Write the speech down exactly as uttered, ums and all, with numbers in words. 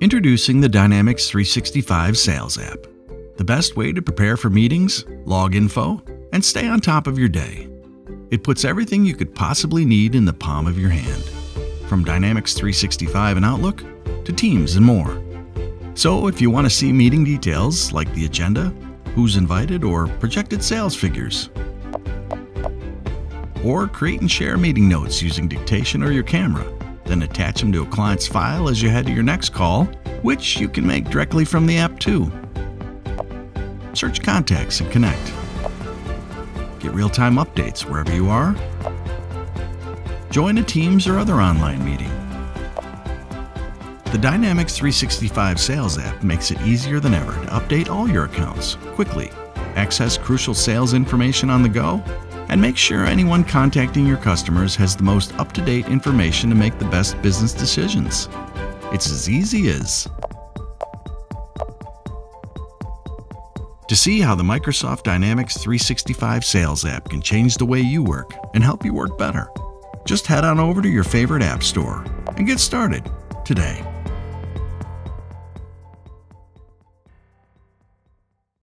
Introducing the Dynamics three sixty-five Sales app. The best way to prepare for meetings, log info, and stay on top of your day. It puts everything you could possibly need in the palm of your hand. From Dynamics three sixty-five and Outlook to Teams and more. So if you want to see meeting details like the agenda, who's invited, or projected sales figures, or create and share meeting notes using dictation or your camera, then attach them to a client's file as you head to your next call, which you can make directly from the app too. Search contacts and connect. Get real-time updates wherever you are. Join a Teams or other online meeting. The Dynamics three sixty-five Sales app makes it easier than ever to update all your accounts quickly, access crucial sales information on the go, and make sure anyone contacting your customers has the most up-to-date information to make the best business decisions. It's as easy as... To see how the Microsoft Dynamics three sixty-five Sales app can change the way you work and help you work better, just head on over to your favorite app store and get started today.